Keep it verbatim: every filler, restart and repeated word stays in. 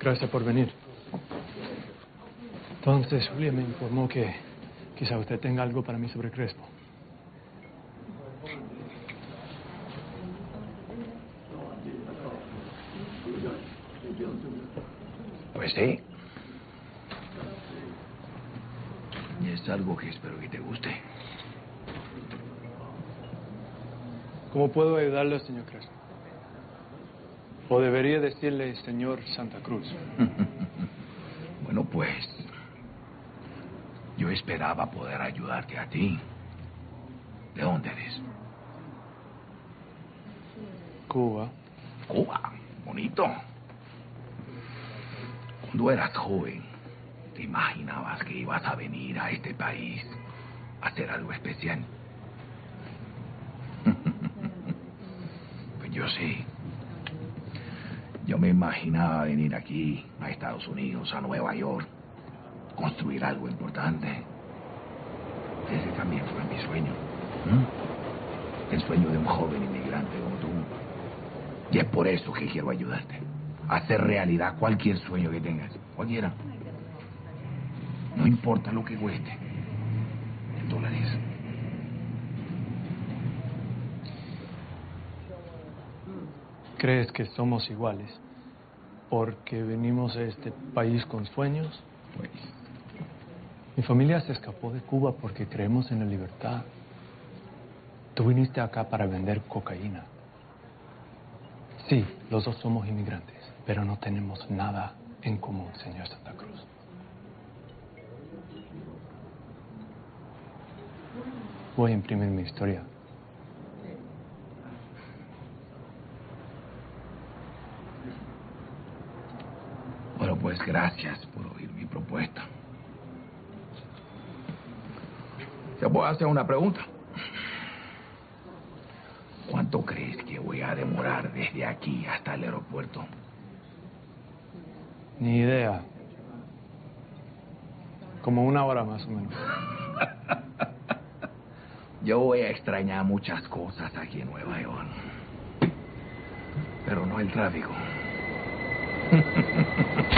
Gracias por venir. Entonces, Julia me informó que quizá usted tenga algo para mí sobre Crespo. Pues sí. Y es algo que espero que te guste. ¿Cómo puedo ayudarle, señor Crespo? O debería decirle, señor Santa Cruz. Bueno, pues... yo esperaba poder ayudarte a ti. ¿De dónde eres? Cuba. Cuba. Bonito. Cuando eras joven, ¿te imaginabas que ibas a venir a este país a hacer algo especial? Pues yo sí. Yo me imaginaba venir aquí, a Estados Unidos, a Nueva York, construir algo importante. Ese también fue mi sueño. ¿Mm? El sueño de un joven inmigrante como tú. Y es por eso que quiero ayudarte. A hacer realidad cualquier sueño que tengas. Cualquiera. No importa lo que cueste. En dólares. ¿Crees que somos iguales porque venimos a este país con sueños? Pues... mi familia se escapó de Cuba porque creemos en la libertad. Tú viniste acá para vender cocaína. Sí, los dos somos inmigrantes, pero no tenemos nada en común, señor Santa Cruz. Voy a imprimir mi historia. Bueno, pues gracias por oír mi propuesta. ¿Te puedo hacer una pregunta? ¿Cuánto crees que voy a demorar desde aquí hasta el aeropuerto? Ni idea. Como una hora más o menos. Yo voy a extrañar muchas cosas aquí en Nueva York. Pero no el tráfico.